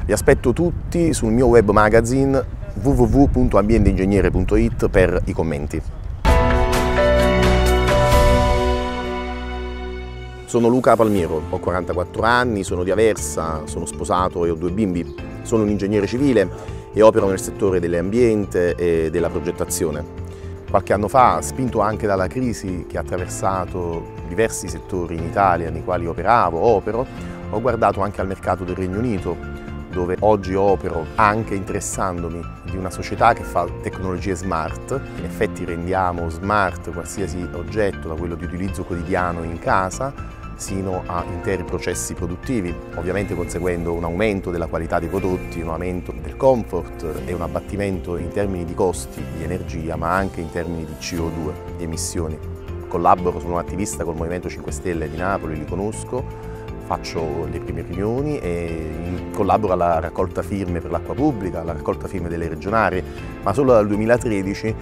Vi aspetto tutti sul mio web magazine www.ambienteingegnere.it per i commenti. Sono Luca Palmiero, ho 44 anni, sono di Aversa, sono sposato e ho 2 bimbi. Sono un ingegnere civile e opero nel settore dell'ambiente e della progettazione. Qualche anno fa, spinto anche dalla crisi che ha attraversato diversi settori in Italia nei quali opero, ho guardato anche al mercato del Regno Unito, dove oggi opero anche interessandomi di una società che fa tecnologie smart. In effetti rendiamo smart qualsiasi oggetto, da quello di utilizzo quotidiano in casa, sino a interi processi produttivi, ovviamente conseguendo un aumento della qualità dei prodotti, un aumento del comfort e un abbattimento in termini di costi di energia, ma anche in termini di CO2, di emissioni. Collaboro, sono un attivista col Movimento 5 Stelle di Napoli, li conosco, faccio le prime riunioni e collaboro alla raccolta firme per l'acqua pubblica, alla raccolta firme delle regionali, ma solo dal 2013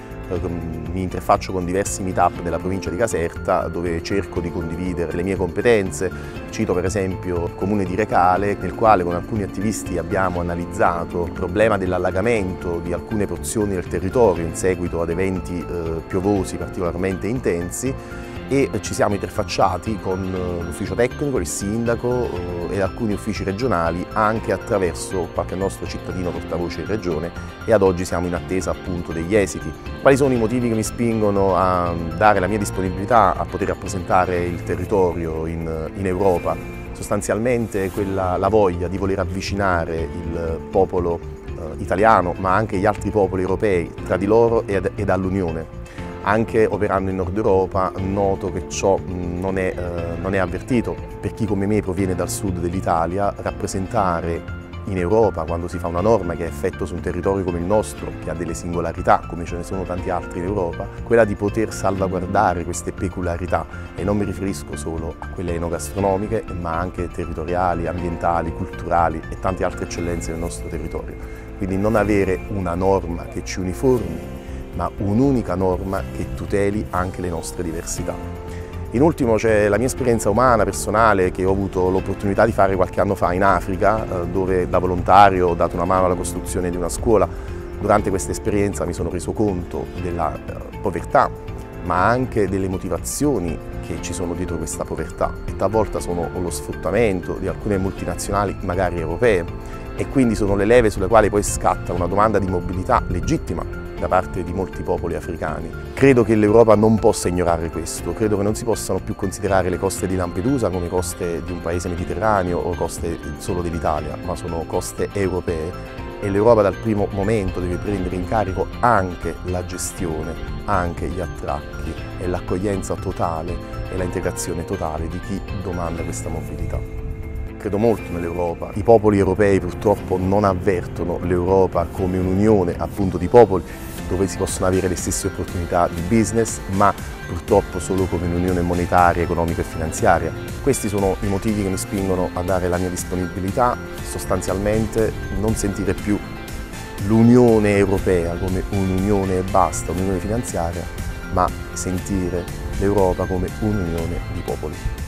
mi interfaccio con diversi meetup della provincia di Caserta dove cerco di condividere le mie competenze. Cito per esempio il comune di Recale, nel quale con alcuni attivisti abbiamo analizzato il problema dell'allagamento di alcune porzioni del territorio in seguito ad eventi piovosi particolarmente intensi, e ci siamo interfacciati con l'ufficio tecnico, il sindaco e alcuni uffici regionali anche attraverso qualche nostro cittadino portavoce in regione, e ad oggi siamo in attesa appunto degli esiti. Quali sono i motivi che mi spingono a dare la mia disponibilità a poter rappresentare il territorio in Europa? Sostanzialmente la voglia di voler avvicinare il popolo italiano, ma anche gli altri popoli europei tra di loro ed all'Unione. Anche operando in Nord Europa noto che ciò non è avvertito. Per chi come me proviene dal sud dell'Italia, rappresentare in Europa, quando si fa una norma che ha effetto su un territorio come il nostro, che ha delle singolarità, come ce ne sono tanti altri in Europa, quella di poter salvaguardare queste peculiarità, e non mi riferisco solo a quelle enogastronomiche, ma anche territoriali, ambientali, culturali e tante altre eccellenze del nostro territorio. Quindi non avere una norma che ci uniformi, ma un'unica norma che tuteli anche le nostre diversità. In ultimo c'è la mia esperienza umana, personale, che ho avuto l'opportunità di fare qualche anno fa in Africa, dove da volontario ho dato una mano alla costruzione di una scuola. Durante questa esperienza mi sono reso conto della povertà, ma anche delle motivazioni che ci sono dietro questa povertà, e talvolta sono lo sfruttamento di alcune multinazionali, magari europee, e quindi sono le leve sulle quali poi scatta una domanda di mobilità legittima da parte di molti popoli africani. Credo che l'Europa non possa ignorare questo, credo che non si possano più considerare le coste di Lampedusa come coste di un paese mediterraneo o coste solo dell'Italia, ma sono coste europee, e l'Europa dal primo momento deve prendere in carico anche la gestione, anche gli attracchi e l'accoglienza totale e l'integrazione totale di chi domanda questa mobilità. Credo molto nell'Europa. I popoli europei purtroppo non avvertono l'Europa come un'unione appunto di popoli dove si possono avere le stesse opportunità di business, ma purtroppo solo come un'unione monetaria, economica e finanziaria. Questi sono i motivi che mi spingono a dare la mia disponibilità, sostanzialmente non sentire più l'Unione Europea come un'unione e basta, un'unione finanziaria, ma sentire l'Europa come un'unione di popoli.